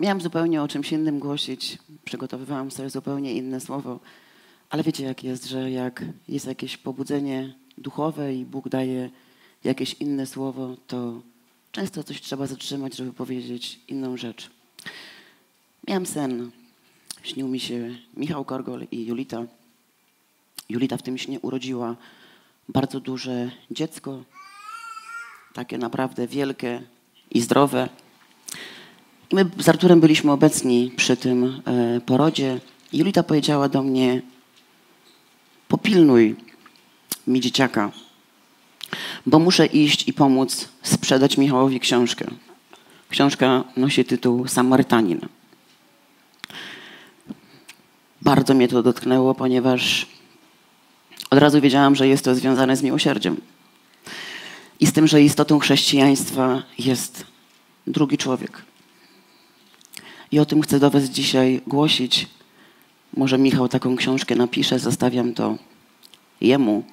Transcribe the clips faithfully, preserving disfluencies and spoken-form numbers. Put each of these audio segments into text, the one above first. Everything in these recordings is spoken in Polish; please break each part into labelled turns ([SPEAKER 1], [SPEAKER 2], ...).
[SPEAKER 1] Miałam zupełnie o czymś innym głosić, przygotowywałam sobie zupełnie inne słowo, ale wiecie jak jest, że jak jest jakieś pobudzenie duchowe i Bóg daje jakieś inne słowo, to często coś trzeba zatrzymać, żeby powiedzieć inną rzecz. Miałam sen, śnił mi się Michał Korgol i Julita. Julita w tym śnie urodziła bardzo duże dziecko, takie naprawdę wielkie i zdrowe. I my z Arturem byliśmy obecni przy tym e, porodzie. Julita powiedziała do mnie: popilnuj mi dzieciaka, bo muszę iść i pomóc sprzedać Michałowi książkę. Książka nosi tytuł Samarytanin. Bardzo mnie to dotknęło, ponieważ od razu wiedziałam, że jest to związane z miłosierdziem. I z tym, że istotą chrześcijaństwa jest drugi człowiek. I o tym chcę do was dzisiaj głosić. Może Michał taką książkę napisze, zostawiam to jemu.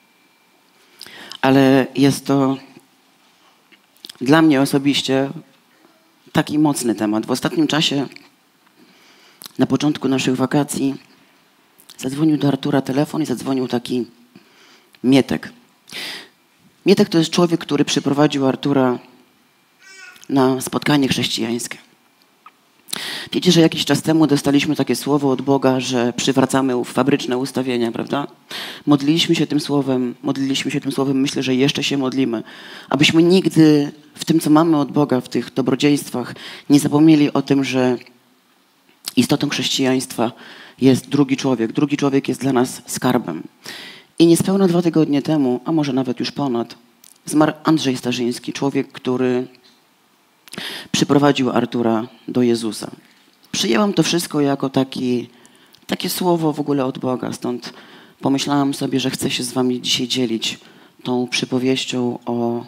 [SPEAKER 1] Ale jest to dla mnie osobiście taki mocny temat. W ostatnim czasie, na początku naszych wakacji, zadzwonił do Artura telefon i zadzwonił taki Mietek. Mietek to jest człowiek, który przyprowadził Artura na spotkanie chrześcijańskie. Wiecie, że jakiś czas temu dostaliśmy takie słowo od Boga, że przywracamy fabryczne ustawienia, prawda? Modliliśmy się tym słowem, modliliśmy się tym słowem, myślę, że jeszcze się modlimy, abyśmy nigdy w tym, co mamy od Boga, w tych dobrodziejstwach, nie zapomnieli o tym, że istotą chrześcijaństwa jest drugi człowiek. Drugi człowiek jest dla nas skarbem. I niespełna dwa tygodnie temu, a może nawet już ponad, zmarł Andrzej Starzyński, człowiek, który przyprowadził Artura do Jezusa. Przyjęłam to wszystko jako taki, takie słowo w ogóle od Boga, stąd pomyślałam sobie, że chcę się z wami dzisiaj dzielić tą przypowieścią o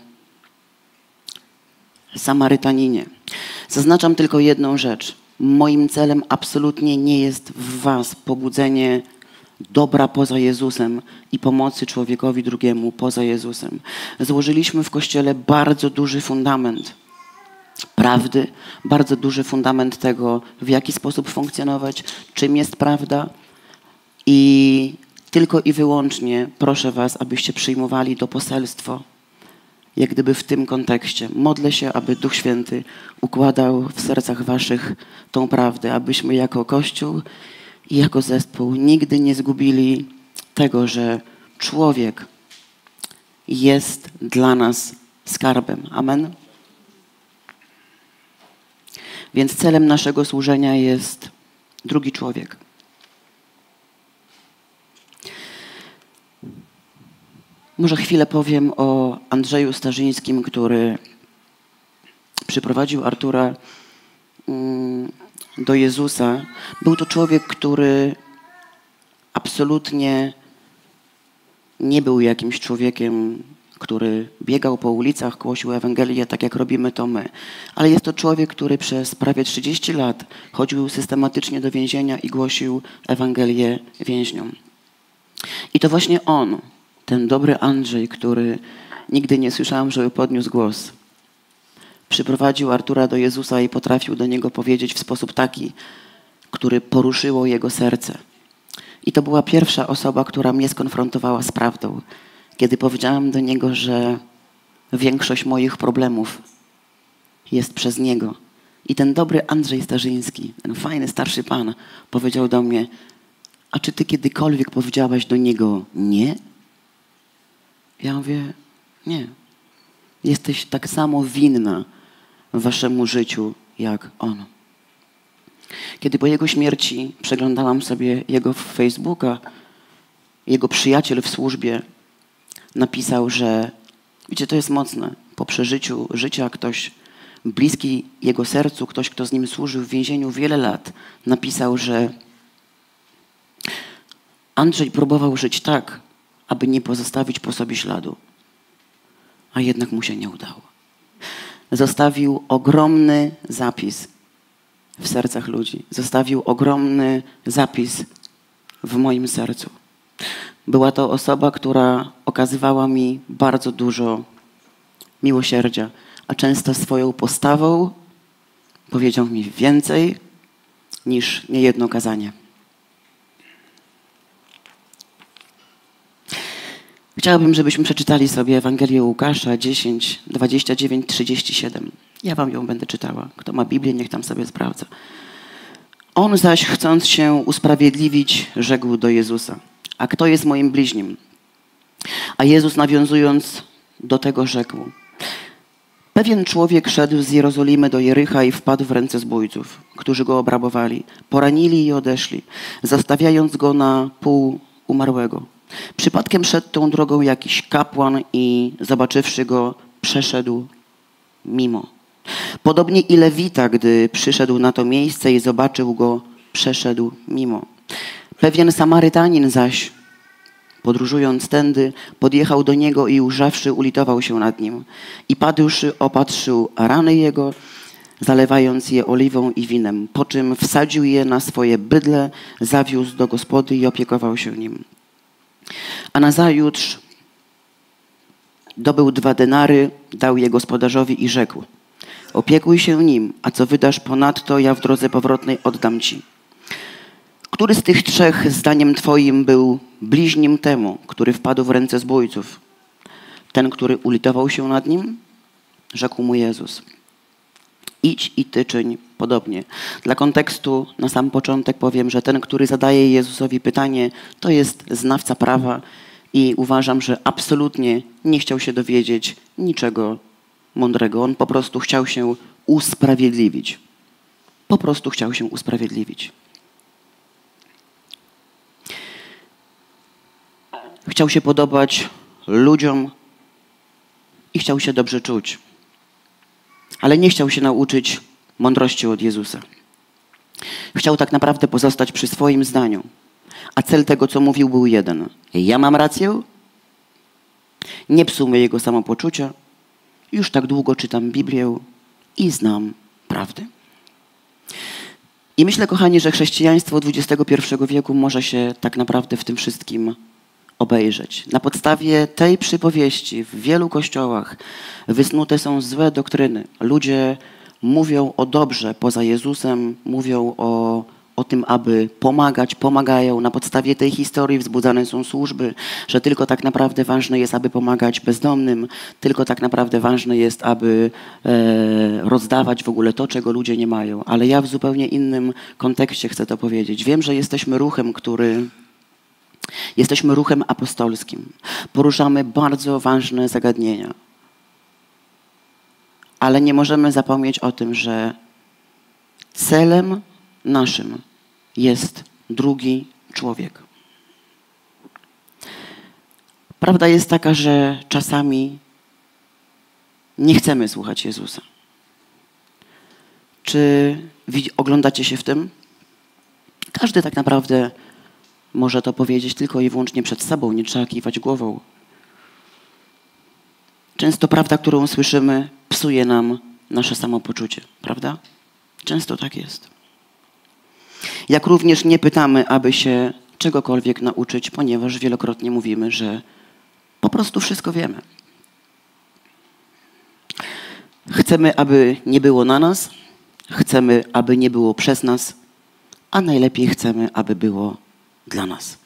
[SPEAKER 1] Samarytaninie. Zaznaczam tylko jedną rzecz. Moim celem absolutnie nie jest w was pobudzenie dobra poza Jezusem i pomocy człowiekowi drugiemu poza Jezusem. Złożyliśmy w Kościele bardzo duży fundament prawdy, bardzo duży fundament tego, w jaki sposób funkcjonować, czym jest prawda i tylko i wyłącznie proszę was, abyście przyjmowali to poselstwo, jak gdyby w tym kontekście. Modlę się, aby Duch Święty układał w sercach waszych tą prawdę, abyśmy jako Kościół i jako zespół nigdy nie zgubili tego, że człowiek jest dla nas skarbem. Amen. Więc celem naszego służenia jest drugi człowiek. Może chwilę powiem o Andrzeju Starzyńskim, który przyprowadził Artura do Jezusa. Był to człowiek, który absolutnie nie był jakimś człowiekiem, który biegał po ulicach, głosił Ewangelię, tak jak robimy to my. Ale jest to człowiek, który przez prawie trzydzieści lat chodził systematycznie do więzienia i głosił Ewangelię więźniom. I to właśnie on, ten dobry Andrzej, który nigdy nie słyszałem, żeby podniósł głos, przyprowadził Artura do Jezusa i potrafił do niego powiedzieć w sposób taki, który poruszyło jego serce. I to była pierwsza osoba, która mnie skonfrontowała z prawdą, kiedy powiedziałam do niego, że większość moich problemów jest przez niego. I ten dobry Andrzej Starzyński, ten fajny starszy pan, powiedział do mnie: a czy ty kiedykolwiek powiedziałaś do niego nie? Ja mówię: nie. Jesteś tak samo winna waszemu życiu jak on. Kiedy po jego śmierci przeglądałam sobie jego Facebooka, jego przyjaciel w służbie napisał, że, wiecie, to jest mocne, po przeżyciu życia ktoś bliski jego sercu, ktoś, kto z nim służył w więzieniu wiele lat, napisał, że Andrzej próbował żyć tak, aby nie pozostawić po sobie śladu, a jednak mu się nie udało. Zostawił ogromny zapis w sercach ludzi. Zostawił ogromny zapis w moim sercu. Była to osoba, która okazywała mi bardzo dużo miłosierdzia, a często swoją postawą powiedział mi więcej niż niejedno kazanie. Chciałabym, żebyśmy przeczytali sobie Ewangelię Łukasza dziesięć, dwadzieścia dziewięć, trzydzieści siedem. Ja wam ją będę czytała. Kto ma Biblię, niech tam sobie sprawdza. On zaś, chcąc się usprawiedliwić, rzekł do Jezusa: a kto jest moim bliźnim? A Jezus, nawiązując do tego, rzekł: pewien człowiek szedł z Jerozolimy do Jericha i wpadł w ręce zbójców, którzy go obrabowali, poranili i odeszli, zostawiając go na pół umarłego. Przypadkiem szedł tą drogą jakiś kapłan i zobaczywszy go, przeszedł mimo. Podobnie i Lewita, gdy przyszedł na to miejsce i zobaczył go, przeszedł mimo. Pewien Samarytanin zaś, podróżując tędy, podjechał do niego i ujrzawszy, ulitował się nad nim. I padłszy, opatrzył rany jego, zalewając je oliwą i winem, po czym wsadził je na swoje bydle, zawiózł do gospody i opiekował się nim. A nazajutrz dobył dwa denary, dał je gospodarzowi i rzekł: opiekuj się nim, a co wydasz ponadto, ja w drodze powrotnej oddam ci. Który z tych trzech, zdaniem twoim, był bliźnim temu, który wpadł w ręce zbójców? Ten, który ulitował się nad nim? Rzekł mu Jezus: idź i ty czyń podobnie. Dla kontekstu na sam początek powiem, że ten, który zadaje Jezusowi pytanie, to jest znawca prawa i uważam, że absolutnie nie chciał się dowiedzieć niczego mądrego. On po prostu chciał się usprawiedliwić. Po prostu chciał się usprawiedliwić. Chciał się podobać ludziom i chciał się dobrze czuć. Ale nie chciał się nauczyć mądrości od Jezusa. Chciał tak naprawdę pozostać przy swoim zdaniu. A cel tego, co mówił, był jeden. Ja mam rację, nie psuł mojego samopoczucia, już tak długo czytam Biblię i znam prawdę. I myślę, kochani, że chrześcijaństwo dwudziestego pierwszego wieku może się tak naprawdę w tym wszystkim obejrzeć. Na podstawie tej przypowieści w wielu kościołach wysnute są złe doktryny. Ludzie mówią o dobrze poza Jezusem, mówią o, o tym, aby pomagać, pomagają. Na podstawie tej historii wzbudzane są służby, że tylko tak naprawdę ważne jest, aby pomagać bezdomnym, tylko tak naprawdę ważne jest, aby e, rozdawać w ogóle to, czego ludzie nie mają. Ale ja w zupełnie innym kontekście chcę to powiedzieć. Wiem, że jesteśmy ruchem, który... Jesteśmy ruchem apostolskim. Poruszamy bardzo ważne zagadnienia. Ale nie możemy zapomnieć o tym, że celem naszym jest drugi człowiek. Prawda jest taka, że czasami nie chcemy słuchać Jezusa. Czy oglądacie się w tym? Każdy tak naprawdę może to powiedzieć tylko i wyłącznie przed sobą, nie trzeba kiwać głową. Często prawda, którą słyszymy, psuje nam nasze samopoczucie, prawda? Często tak jest. Jak również nie pytamy, aby się czegokolwiek nauczyć, ponieważ wielokrotnie mówimy, że po prostu wszystko wiemy. Chcemy, aby nie było na nas, chcemy, aby nie było przez nas, a najlepiej chcemy, aby było dla nas.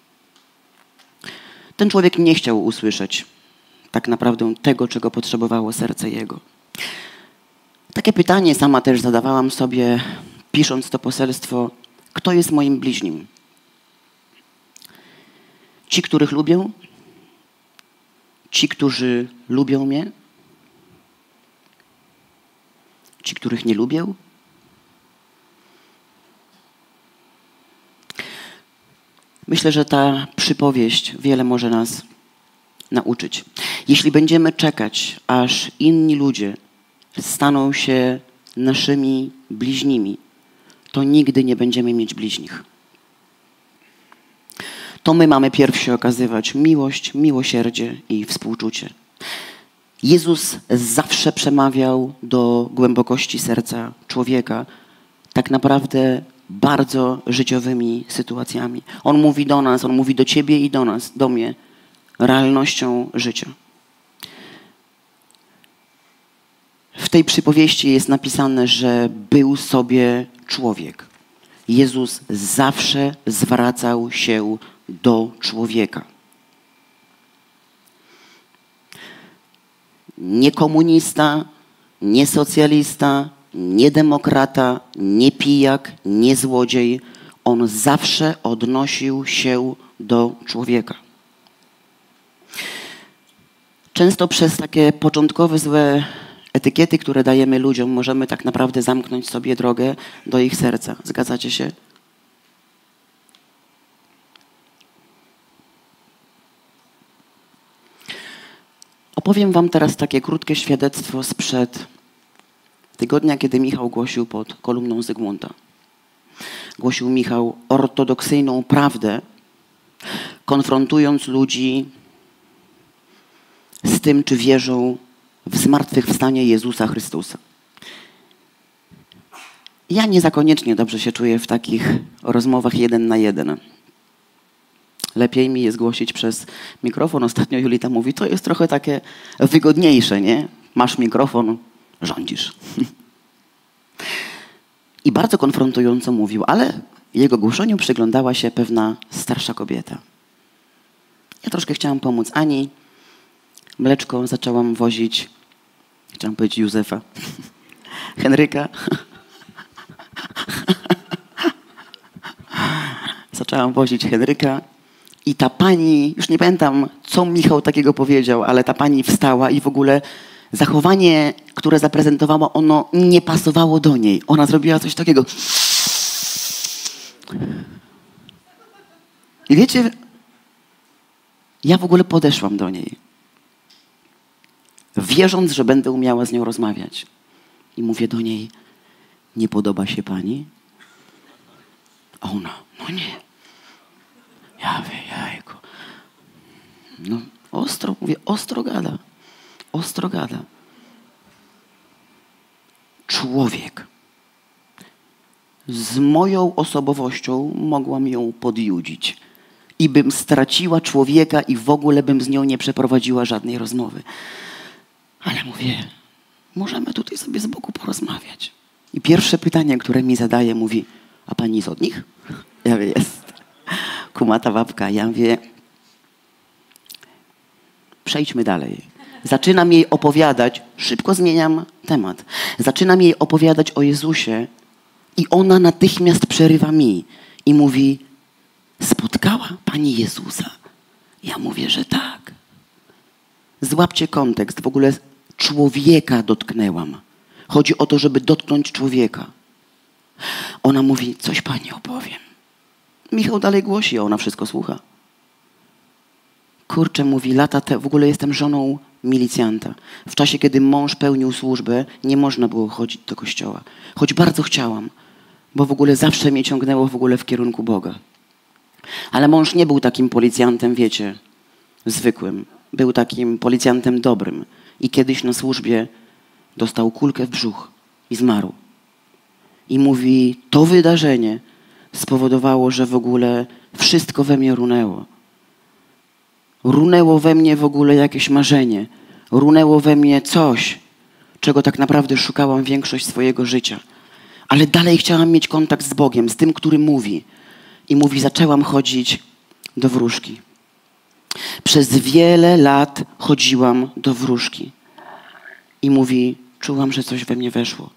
[SPEAKER 1] Ten człowiek nie chciał usłyszeć tak naprawdę tego, czego potrzebowało serce jego. Takie pytanie sama też zadawałam sobie, pisząc to poselstwo: kto jest moim bliźnim? Ci, których lubię? Ci, którzy lubią mnie? Ci, których nie lubię? Myślę, że ta przypowieść wiele może nas nauczyć. Jeśli będziemy czekać, aż inni ludzie staną się naszymi bliźnimi, to nigdy nie będziemy mieć bliźnich. To my mamy pierwsi okazywać miłość, miłosierdzie i współczucie. Jezus zawsze przemawiał do głębokości serca człowieka, tak naprawdę bardzo życiowymi sytuacjami. On mówi do nas, on mówi do ciebie i do nas, do mnie, realnością życia. W tej przypowieści jest napisane, że był sobie człowiek. Jezus zawsze zwracał się do człowieka. Nie komunista, nie socjalista, nie demokrata, nie pijak, nie złodziej. On zawsze odnosił się do człowieka. Często przez takie początkowe złe etykiety, które dajemy ludziom, możemy tak naprawdę zamknąć sobie drogę do ich serca. Zgadzacie się? Opowiem wam teraz takie krótkie świadectwo sprzed tygodnia, kiedy Michał głosił pod kolumną Zygmunta. Głosił Michał ortodoksyjną prawdę, konfrontując ludzi z tym, czy wierzą w zmartwychwstanie Jezusa Chrystusa. Ja nie za koniecznie dobrze się czuję w takich rozmowach jeden na jeden. Lepiej mi jest głosić przez mikrofon. Ostatnio Julita mówi, to jest trochę takie wygodniejsze, nie? Masz mikrofon, rządzisz. I bardzo konfrontująco mówił, ale jego głoszeniu przyglądała się pewna starsza kobieta. Ja troszkę chciałam pomóc Ani. Mleczko zaczęłam wozić, chciałam powiedzieć Józefa, Henryka. Zaczęłam wozić Henryka i ta pani, już nie pamiętam, co Michał takiego powiedział, ale ta pani wstała i w ogóle zachowanie, które zaprezentowała, ono nie pasowało do niej. Ona zrobiła coś takiego. I wiecie, ja w ogóle podeszłam do niej, wierząc, że będę umiała z nią rozmawiać. I mówię do niej, nie podoba się pani? A ona, no nie. Ja mówię, jajku. No ostro, mówię, ostro gada. Ostro gada. Człowiek. Z moją osobowością mogłam ją podjudzić. I bym straciła człowieka i w ogóle bym z nią nie przeprowadziła żadnej rozmowy. Ale mówię, możemy tutaj sobie z boku porozmawiać. I pierwsze pytanie, które mi zadaje, mówi, a pani jest od nich? Ja mówię, jest. Kumata babka. Ja mówię, przejdźmy dalej. Zaczynam jej opowiadać, szybko zmieniam temat. Zaczynam jej opowiadać o Jezusie i ona natychmiast przerywa mi i mówi, spotkała pani Jezusa? Ja mówię, że tak. Złapcie kontekst. W ogóle człowieka dotknęłam. Chodzi o to, żeby dotknąć człowieka. Ona mówi, coś pani opowiem. Michał dalej głosi, a ona wszystko słucha. Kurczę, mówi, lata te, w ogóle jestem żoną milicjanta. W czasie, kiedy mąż pełnił służbę, nie można było chodzić do kościoła. Choć bardzo chciałam, bo w ogóle zawsze mnie ciągnęło w ogóle w kierunku Boga. Ale mąż nie był takim policjantem, wiecie, zwykłym. Był takim policjantem dobrym. I kiedyś na służbie dostał kulkę w brzuch i zmarł. I mówi, to wydarzenie spowodowało, że w ogóle wszystko we mnie runęło. Runęło we mnie w ogóle jakieś marzenie. Runęło we mnie coś, czego tak naprawdę szukałam większość swojego życia. Ale dalej chciałam mieć kontakt z Bogiem, z tym, który mówi. I mówi, zaczęłam chodzić do wróżki. Przez wiele lat chodziłam do wróżki. I mówi, czułam, że coś we mnie weszło.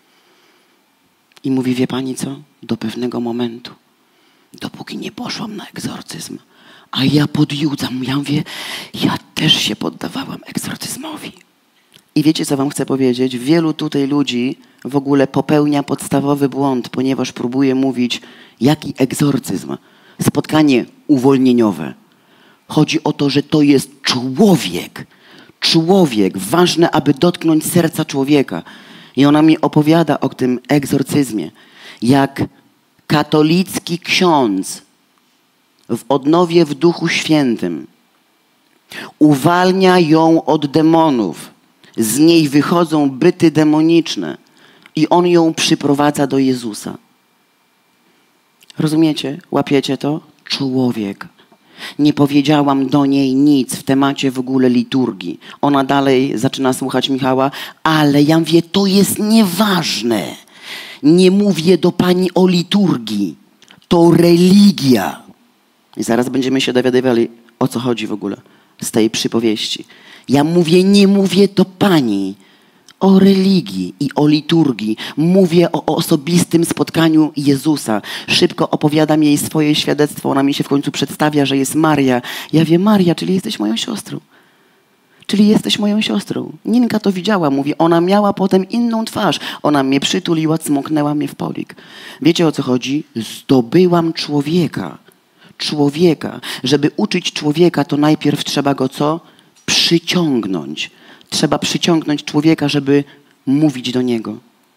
[SPEAKER 1] I mówi, wie pani co? Do pewnego momentu. Dopóki nie poszłam na egzorcyzm. A ja podjudzam. Ja mówię, ja też się poddawałam egzorcyzmowi. I wiecie, co wam chcę powiedzieć? Wielu tutaj ludzi w ogóle popełnia podstawowy błąd, ponieważ próbuje mówić, jaki egzorcyzm? Spotkanie uwolnieniowe. Chodzi o to, że to jest człowiek. Człowiek. Ważne, aby dotknąć serca człowieka. I ona mi opowiada o tym egzorcyzmie. Jak katolicki ksiądz w odnowie w Duchu Świętym uwalnia ją od demonów. Z niej wychodzą byty demoniczne. I on ją przyprowadza do Jezusa. Rozumiecie? Łapiecie to? Człowiek. Nie powiedziałam do niej nic w temacie w ogóle liturgii. Ona dalej zaczyna słuchać Michała, ale ja mówię, to jest nieważne. Nie mówię do pani o liturgii. To religia. I zaraz będziemy się dowiadywali, o co chodzi w ogóle z tej przypowieści. Ja mówię, nie mówię do pani o religii i o liturgii. Mówię o osobistym spotkaniu Jezusa. Szybko opowiadam jej swoje świadectwo. Ona mi się w końcu przedstawia, że jest Maria. Ja wiem, Maria, czyli jesteś moją siostrą. Czyli jesteś moją siostrą. Ninka to widziała, mówi. Ona miała potem inną twarz. Ona mnie przytuliła, cmoknęła mnie w polik. Wiecie, o co chodzi? Zdobyłam człowieka. Człowieka. Żeby uczyć człowieka, to najpierw trzeba go co? Przyciągnąć. Trzeba przyciągnąć człowieka, żeby mówić do niego.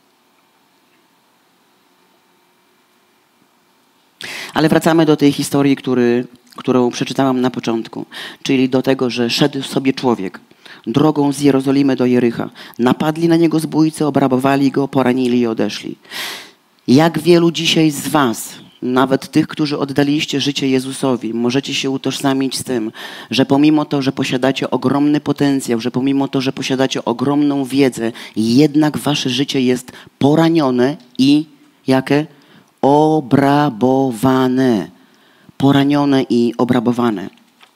[SPEAKER 1] Ale wracamy do tej historii, który, którą przeczytałam na początku. Czyli do tego, że szedł sobie człowiek drogą z Jerozolimy do Jericha. Napadli na niego zbójcy, obrabowali go, poranili i odeszli. Jak wielu dzisiaj z was, nawet tych, którzy oddaliście życie Jezusowi, możecie się utożsamić z tym, że pomimo to, że posiadacie ogromny potencjał, że pomimo to, że posiadacie ogromną wiedzę, jednak wasze życie jest poranione i jakie? Obrabowane. Poranione i obrabowane.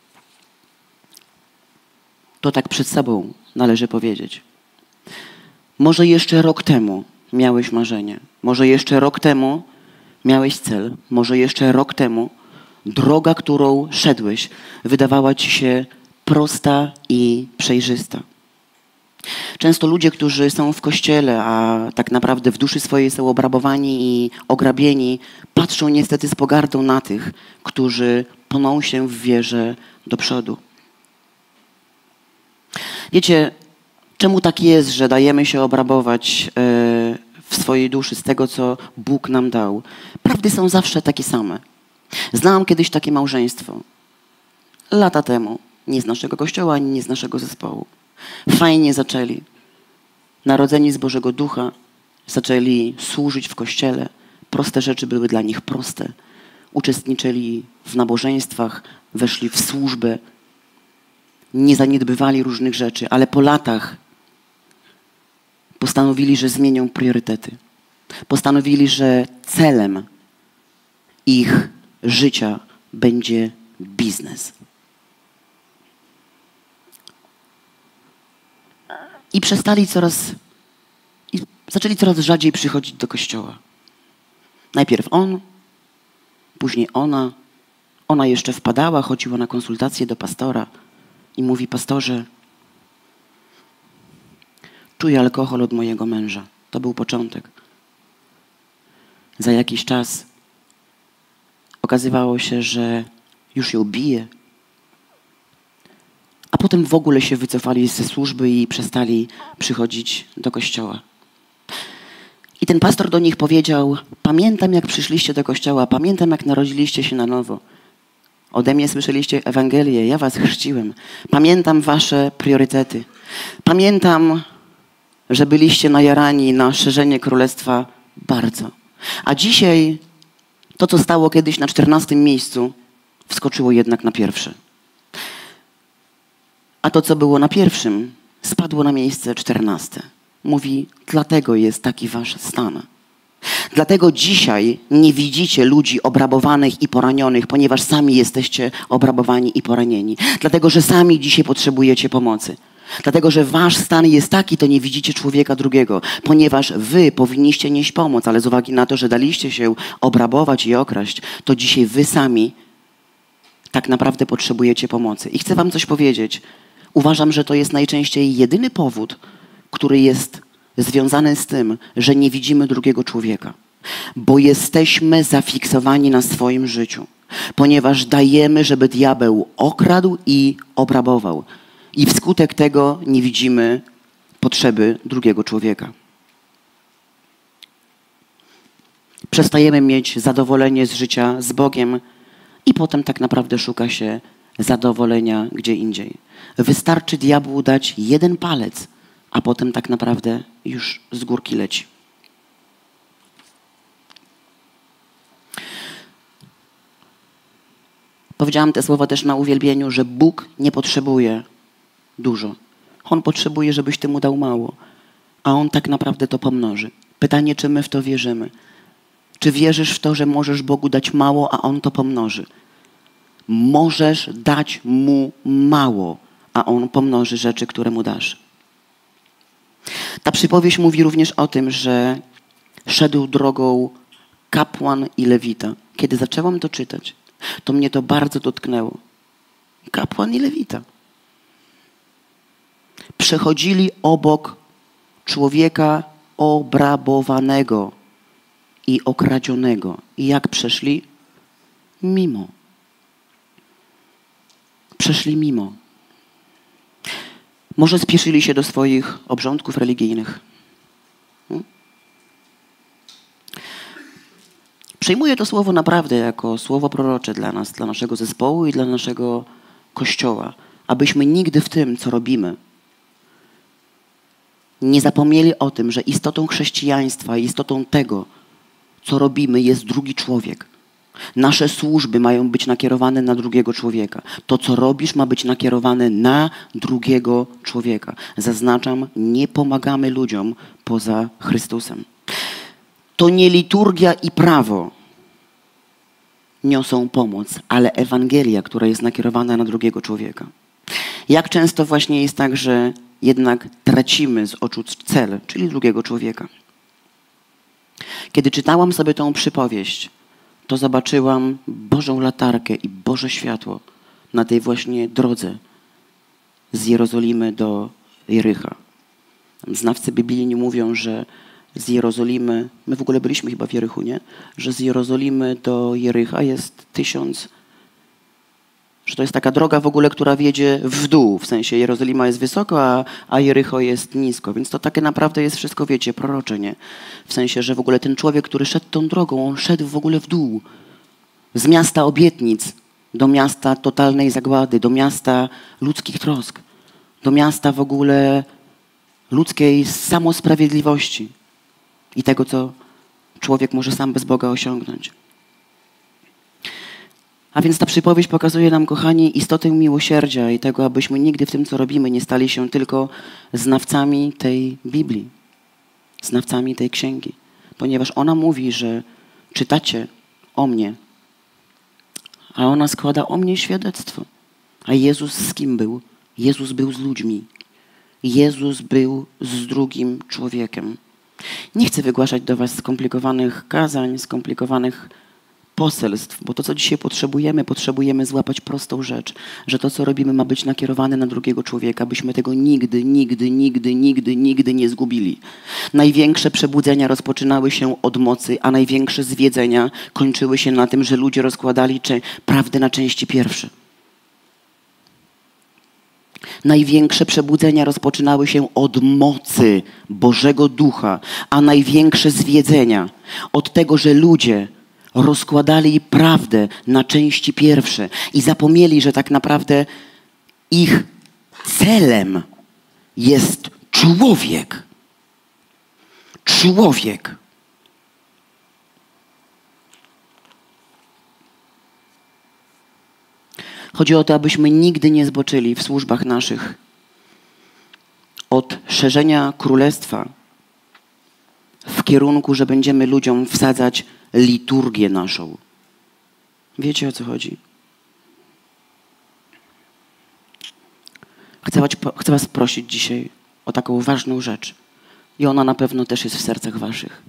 [SPEAKER 1] To tak przed sobą należy powiedzieć. Może jeszcze rok temu miałeś marzenie. Może jeszcze rok temu miałeś cel. Może jeszcze rok temu droga, którą szedłeś, wydawała ci się prosta i przejrzysta. Często ludzie, którzy są w kościele, a tak naprawdę w duszy swojej są obrabowani i ograbieni, patrzą niestety z pogardą na tych, którzy pną się w wierze do przodu. Wiecie, czemu tak jest, że dajemy się obrabować w swojej duszy z tego, co Bóg nam dał? Prawdy są zawsze takie same. Znałam kiedyś takie małżeństwo. Lata temu. Nie z naszego kościoła, ani nie z naszego zespołu. Fajnie zaczęli. Narodzeni z Bożego Ducha. Zaczęli służyć w kościele. Proste rzeczy były dla nich proste. Uczestniczyli w nabożeństwach, weszli w służbę. Nie zaniedbywali różnych rzeczy, ale po latach postanowili, że zmienią priorytety. Postanowili, że celem ich życia będzie biznes. I przestali coraz, i zaczęli coraz rzadziej przychodzić do kościoła. Najpierw on, później ona. Ona jeszcze wpadała, chodziła na konsultacje do pastora i mówi: pastorze, czuję alkohol od mojego męża. To był początek. Za jakiś czas okazywało się, że już ją bije. A potem w ogóle się wycofali ze służby i przestali przychodzić do kościoła. I ten pastor do nich powiedział: pamiętam, jak przyszliście do kościoła, pamiętam, jak narodziliście się na nowo. Ode mnie słyszeliście Ewangelię, ja was chrzciłem. Pamiętam wasze priorytety. Pamiętam, że byliście najarani na szerzenie królestwa bardzo. A dzisiaj to, co stało kiedyś na czternastym miejscu, wskoczyło jednak na pierwsze. A to, co było na pierwszym, spadło na miejsce czternaste. Mówi, dlatego jest taki wasz stan. Dlatego dzisiaj nie widzicie ludzi obrabowanych i poranionych, ponieważ sami jesteście obrabowani i poranieni. Dlatego, że sami dzisiaj potrzebujecie pomocy. Dlatego, że wasz stan jest taki, to nie widzicie człowieka drugiego, ponieważ wy powinniście nieść pomoc, ale z uwagi na to, że daliście się obrabować i okraść, to dzisiaj wy sami tak naprawdę potrzebujecie pomocy. I chcę wam coś powiedzieć. Uważam, że to jest najczęściej jedyny powód, który jest związany z tym, że nie widzimy drugiego człowieka. Bo jesteśmy zafiksowani na swoim życiu. Ponieważ dajemy, żeby diabeł okradł i obrabował. I wskutek tego nie widzimy potrzeby drugiego człowieka. Przestajemy mieć zadowolenie z życia z Bogiem i potem tak naprawdę szuka się zadowolenia gdzie indziej. Wystarczy diabłu dać jeden palec, a potem tak naprawdę już z górki leci. Powiedziałam te słowa też na uwielbieniu, że Bóg nie potrzebuje dużo. On potrzebuje, żebyś ty mu dał mało, a on tak naprawdę to pomnoży. Pytanie, czy my w to wierzymy? Czy wierzysz w to, że możesz Bogu dać mało, a on to pomnoży? Możesz dać mu mało, a on pomnoży rzeczy, które mu dasz. Ta przypowieść mówi również o tym, że szedł drogą kapłan i lewita. Kiedy zaczęłam to czytać, to mnie to bardzo dotknęło. Kapłan i lewita. Przechodzili obok człowieka obrabowanego i okradzionego. I jak przeszli? Mimo. Przeszli mimo. Może spieszyli się do swoich obrządków religijnych. Hmm? Przyjmuję to słowo naprawdę jako słowo prorocze dla nas, dla naszego zespołu i dla naszego Kościoła. Abyśmy nigdy w tym, co robimy, nie zapomnieli o tym, że istotą chrześcijaństwa, istotą tego, co robimy, jest drugi człowiek. Nasze służby mają być nakierowane na drugiego człowieka. To, co robisz, ma być nakierowane na drugiego człowieka. Zaznaczam, nie pomagamy ludziom poza Chrystusem. To nie liturgia i prawo niosą pomoc, ale Ewangelia, która jest nakierowana na drugiego człowieka. Jak często właśnie jest tak, że jednak tracimy z oczu cel, czyli drugiego człowieka. Kiedy czytałam sobie tą przypowieść, to zobaczyłam Bożą latarkę i Boże światło na tej właśnie drodze z Jerozolimy do Jericha. Znawcy biblijni mówią, że z Jerozolimy, my w ogóle byliśmy chyba w Jerichu, nie? Że z Jerozolimy do Jericha jest tysiąc, że to jest taka droga w ogóle, która wiedzie w dół, w sensie Jerozolima jest wysoko, a, a Jericho jest nisko, więc to takie naprawdę jest wszystko, wiecie, prorocze, nie? W sensie, że w ogóle ten człowiek, który szedł tą drogą, on szedł w ogóle w dół, z miasta obietnic do miasta totalnej zagłady, do miasta ludzkich trosk, do miasta w ogóle ludzkiej samosprawiedliwości i tego, co człowiek może sam bez Boga osiągnąć. A więc ta przypowieść pokazuje nam, kochani, istotę miłosierdzia i tego, abyśmy nigdy w tym, co robimy, nie stali się tylko znawcami tej Biblii, znawcami tej księgi. Ponieważ ona mówi, że czytacie o mnie, a ona składa o mnie świadectwo. A Jezus z kim był? Jezus był z ludźmi. Jezus był z drugim człowiekiem. Nie chcę wygłaszać do was skomplikowanych kazań, skomplikowanych poselstw, bo to, co dzisiaj potrzebujemy, potrzebujemy złapać prostą rzecz, że to, co robimy, ma być nakierowane na drugiego człowieka, byśmy tego nigdy, nigdy, nigdy, nigdy, nigdy nie zgubili. Największe przebudzenia rozpoczynały się od mocy, a największe zwiedzenia kończyły się na tym, że ludzie rozkładali prawdę na części pierwsze. Największe przebudzenia rozpoczynały się od mocy Bożego Ducha, a największe zwiedzenia od tego, że ludzie rozkładali prawdę na części pierwsze i zapomnieli, że tak naprawdę ich celem jest człowiek. Człowiek. Chodzi o to, abyśmy nigdy nie zboczyli w służbach naszych od szerzenia królestwa w kierunku, że będziemy ludziom wsadzać liturgię naszą. Wiecie, o co chodzi? Chcę was, chcę was prosić dzisiaj o taką ważną rzecz. I ona na pewno też jest w sercach waszych.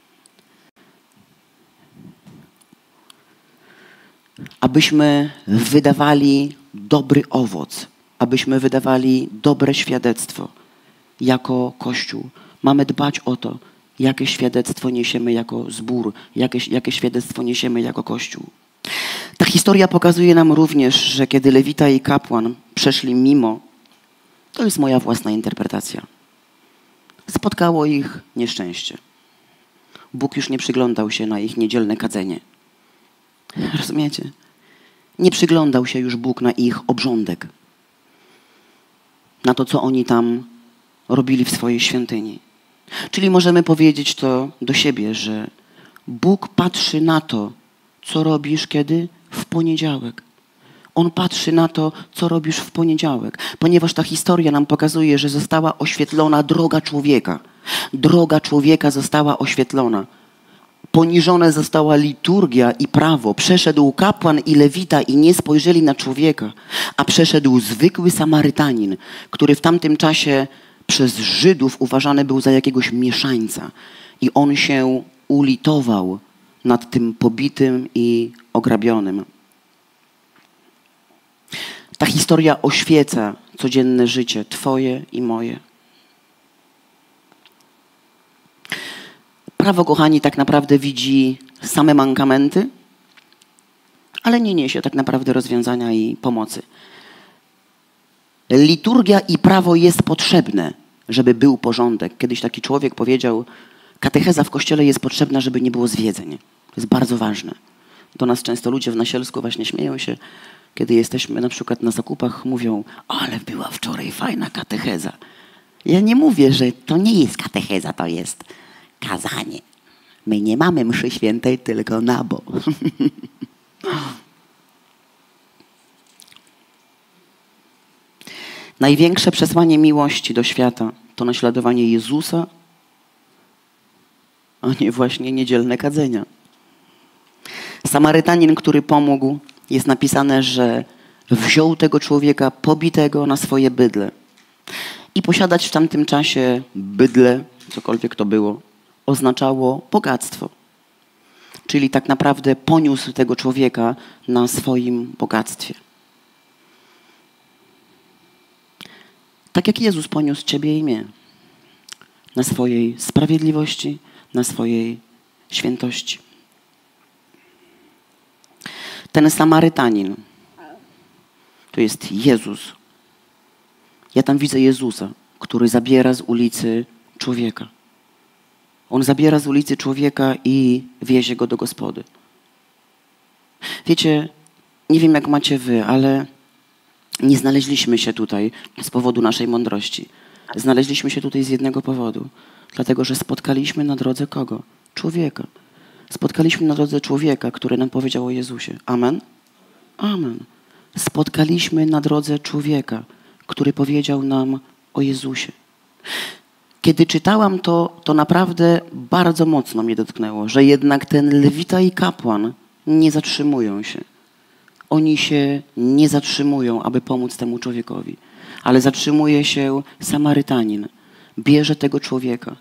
[SPEAKER 1] Abyśmy wydawali dobry owoc. Abyśmy wydawali dobre świadectwo jako Kościół. Mamy dbać o to, jakie świadectwo niesiemy jako zbór, jakie, jakie świadectwo niesiemy jako Kościół. Ta historia pokazuje nam również, że kiedy Lewita i kapłan przeszli mimo, to jest moja własna interpretacja. Spotkało ich nieszczęście. Bóg już nie przyglądał się na ich niedzielne kadzenie. Rozumiecie? Nie przyglądał się już Bóg na ich obrządek. Na to, co oni tam robili w swojej świątyni. Czyli możemy powiedzieć to do siebie, że Bóg patrzy na to, co robisz kiedy? W poniedziałek. On patrzy na to, co robisz w poniedziałek, ponieważ ta historia nam pokazuje, że została oświetlona droga człowieka. Droga człowieka została oświetlona. Poniżone została liturgia i prawo. Przeszedł kapłan i lewita i nie spojrzeli na człowieka, a przeszedł zwykły Samarytanin, który w tamtym czasie przez Żydów uważany był za jakiegoś mieszańca. I on się ulitował nad tym pobitym i ograbionym. Ta historia oświeca codzienne życie Twoje i moje. Prawo, kochani, tak naprawdę widzi same mankamenty, ale nie niesie tak naprawdę rozwiązania i pomocy. Liturgia i prawo jest potrzebne, żeby był porządek. Kiedyś taki człowiek powiedział, katecheza w kościele jest potrzebna, żeby nie było zwiedzeń. To jest bardzo ważne. Do nas często ludzie w Nasielsku właśnie śmieją się, kiedy jesteśmy na przykład na zakupach, mówią, ale była wczoraj fajna katecheza. Ja nie mówię, że to nie jest katecheza, to jest kazanie. My nie mamy mszy świętej, tylko nabo. Największe przesłanie miłości do świata to naśladowanie Jezusa, a nie właśnie niedzielne kadzenia. Samarytanin, który pomógł, jest napisane, że wziął tego człowieka pobitego na swoje bydle. I posiadać w tamtym czasie bydle, cokolwiek to było, oznaczało bogactwo. Czyli tak naprawdę poniósł tego człowieka na swoim bogactwie. Tak jak Jezus poniósł ciebie i mnie. Na swojej sprawiedliwości, na swojej świętości. Ten Samarytanin to jest Jezus. Ja tam widzę Jezusa, który zabiera z ulicy człowieka. On zabiera z ulicy człowieka i wiezie go do gospody. Wiecie, nie wiem jak macie wy, ale nie znaleźliśmy się tutaj z powodu naszej mądrości. Znaleźliśmy się tutaj z jednego powodu. Dlatego, że spotkaliśmy na drodze kogo? Człowieka. Spotkaliśmy na drodze człowieka, który nam powiedział o Jezusie. Amen? Amen. Spotkaliśmy na drodze człowieka, który powiedział nam o Jezusie. Kiedy czytałam to, to naprawdę bardzo mocno mnie dotknęło, że jednak ten lewita i kapłan nie zatrzymują się. Oni się nie zatrzymują, aby pomóc temu człowiekowi. Ale zatrzymuje się Samarytanin. Bierze tego człowieka.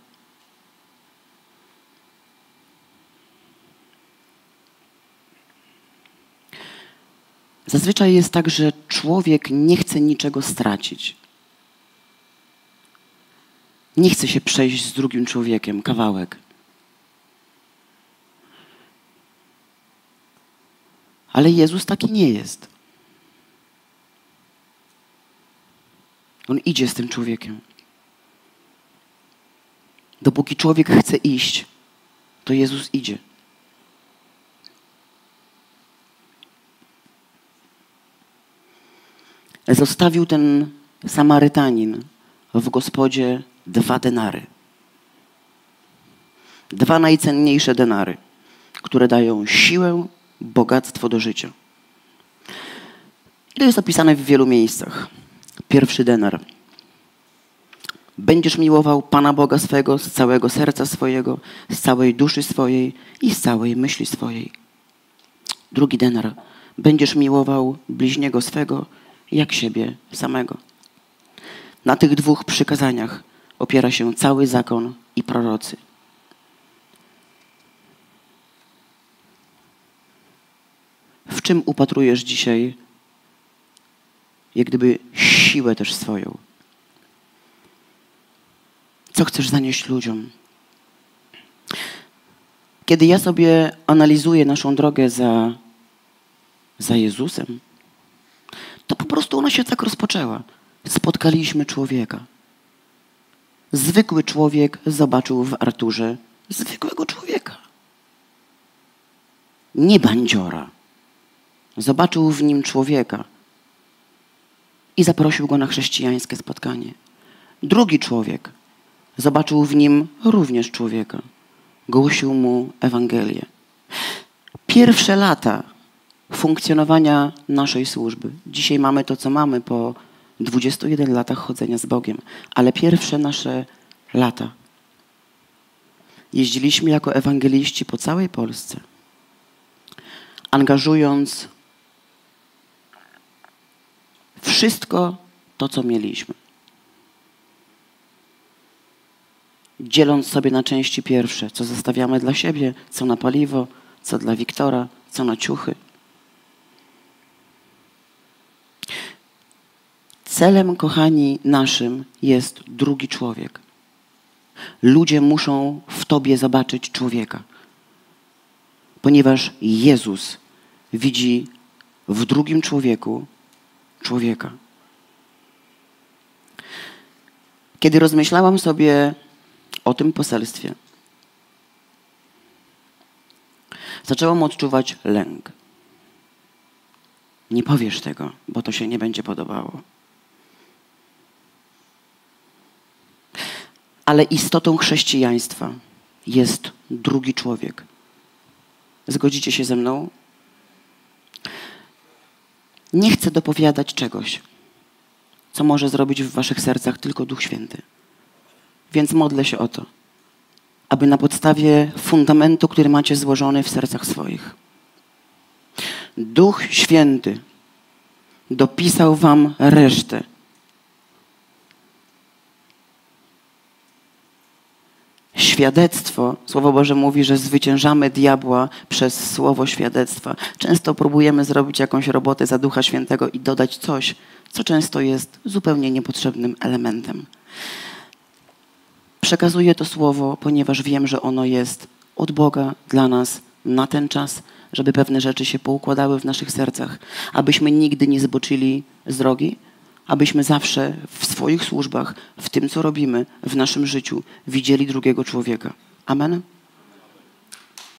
[SPEAKER 1] Zazwyczaj jest tak, że człowiek nie chce niczego stracić. Nie chce się przejść z drugim człowiekiem kawałek. Ale Jezus taki nie jest. On idzie z tym człowiekiem. Dopóki człowiek chce iść, to Jezus idzie. Zostawił ten Samarytanin w gospodzie dwa denary. Dwa najcenniejsze denary, które dają siłę, bogactwo do życia. I to jest opisane w wielu miejscach. Pierwszy denar. Będziesz miłował Pana Boga swego z całego serca swojego, z całej duszy swojej i z całej myśli swojej. Drugi denar. Będziesz miłował bliźniego swego jak siebie samego. Na tych dwóch przykazaniach opiera się cały zakon i prorocy. W czym upatrujesz dzisiaj, jak gdyby siłę też swoją? Co chcesz zanieść ludziom? Kiedy ja sobie analizuję naszą drogę za, za Jezusem, to po prostu ona się tak rozpoczęła. Spotkaliśmy człowieka. Zwykły człowiek zobaczył w Arturze zwykłego człowieka. Nie bandziora. Zobaczył w nim człowieka i zaprosił go na chrześcijańskie spotkanie. Drugi człowiek zobaczył w nim również człowieka. Głosił mu Ewangelię. Pierwsze lata funkcjonowania naszej służby. Dzisiaj mamy to, co mamy po dwudziestu jeden latach chodzenia z Bogiem, ale pierwsze nasze lata jeździliśmy jako ewangeliści po całej Polsce, angażując wszystko to, co mieliśmy. Dzieląc sobie na części pierwsze, co zostawiamy dla siebie, co na paliwo, co dla Wiktora, co na ciuchy. Celem, kochani, naszym jest drugi człowiek. Ludzie muszą w tobie zobaczyć człowieka, ponieważ Jezus widzi w drugim człowieku człowieka. Kiedy rozmyślałam sobie o tym poselstwie, zaczęłam odczuwać lęk. Nie powiesz tego, bo to się nie będzie podobało. Ale istotą chrześcijaństwa jest drugi człowiek. Zgodzicie się ze mną? Nie chcę dopowiadać czegoś, co może zrobić w waszych sercach tylko Duch Święty. Więc modlę się o to, aby na podstawie fundamentu, który macie złożony w sercach swoich, Duch Święty dopisał wam resztę. Świadectwo, Słowo Boże mówi, że zwyciężamy diabła przez słowo świadectwa. Często próbujemy zrobić jakąś robotę za Ducha Świętego i dodać coś, co często jest zupełnie niepotrzebnym elementem. Przekazuję to słowo, ponieważ wiem, że ono jest od Boga dla nas na ten czas, żeby pewne rzeczy się poukładały w naszych sercach, abyśmy nigdy nie zboczyli z drogi, abyśmy zawsze w swoich służbach, w tym, co robimy, w naszym życiu, widzieli drugiego człowieka. Amen?